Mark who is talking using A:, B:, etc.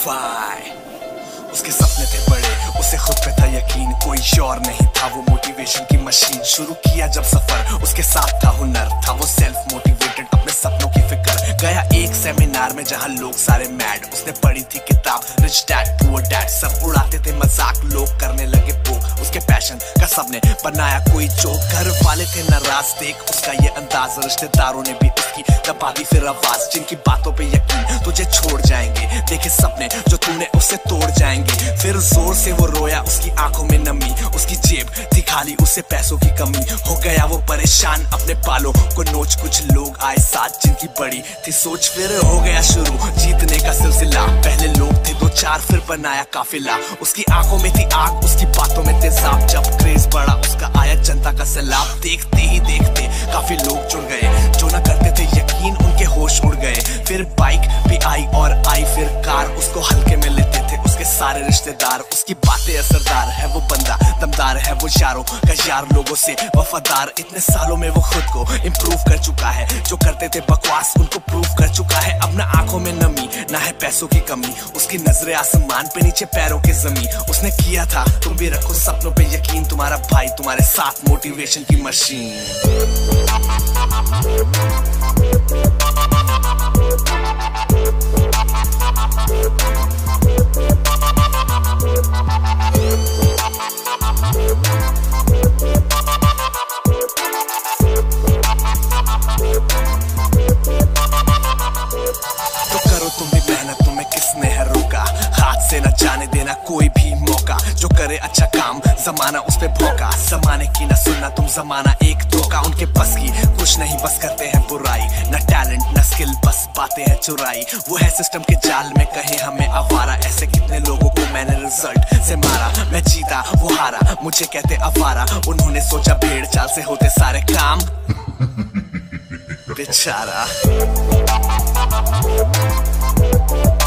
A: मोटिफाई। उसके सपने थे बड़े, उसे खुद पे था यकीन, कोई और नहीं था वो मोटिवेशन की मशीन। शुरू किया जब सफर, उसके साथ था हुनर, था वो सेल्फ मोटिवेटेड, अपने सपनों की फिक्र। गया एक सेमिनार में जहां लोग सारे मैड, उसने पढ़ी थी किताब रिच डैड पुअर डैड। सब उड़ाते थे मजाक, लोग करने लगे पोक उसके पैशन का, सबने बनाया कोई जोक। घर वाले थे नाराज देख उसका ये अंदाज, रिश्तेदारों ने भी उसकी दबा दी फिर आवाज। जिनकी बातों पे यकीन तुझे छोड़ जाएंगे, देखे सपने जो तूने उससे तोड़ जाएंगे। फिर जोर से वो रोया, उसकी आंखों में नमी, उसकी जेब थी खाली, उसे पैसों की कमी। हो गया वो परेशान, अपने बालों को नोच। कुछ लोग आए साथ जिनकी बड़ी थी सोच, फिर हो गया शुरू जीतने का सिलसिला। पहले लोग थे दो चार, फिर बनाया काफिला। उसकी आंखों में थी आग, उसकी बातों में तेजाब। जब क्रेज बढ़ा उसका आया जनता का सैलाब। देखते ही देखते काफी लोग जुड़ गए, जो ना करते थे यकीन उनके होश उड़ गए। फिर बाइक भी आई और आई फिर कार, उसको हल्के में लेते थे उसके सारे रिश्तेदार। उसकी बातें असरदार है, वो बंदा दमदार है, वो यारों का यार, लोगों से वफादार। इतने सालों में वो खुद को इम्प्रूव कर चुका है, जो करते थे बकवास उनको प्रूव कर चुका है। अब ना आंखों में नमी, ना है पैसों की कमी, उसकी नजरें आसमान पे, नीचे पैरों के जमी। उसने किया था तुम भी रखो सपनों पे यकीन, तुम्हारा भाई तुम्हारे साथ मोटिवेशन की मशीन। तो करो तुम भी मेहनत, तुम्हें किसने है रोका? हाथ से न जाने देना कोई भी मौका, जो करे अच्छा काम जमाना उस पे भौंका। जमाने की न सुनना तुम, जमाना एक धोखा। उनके बस की कुछ नहीं, बस करते हैं बुराई, न टैलेंट न स्किल, बस बातें हैं चुराई। वो है सिस्टम के जाल में, कहे हमें आवारा। ऐसे कितने लोगों को मैंने रिजल्ट से मारा, मैं जीता वो हारा, मुझे कहते आवारा। उन्होंने सोचा भेड़ चाल से होते सारे काम, बेचारा।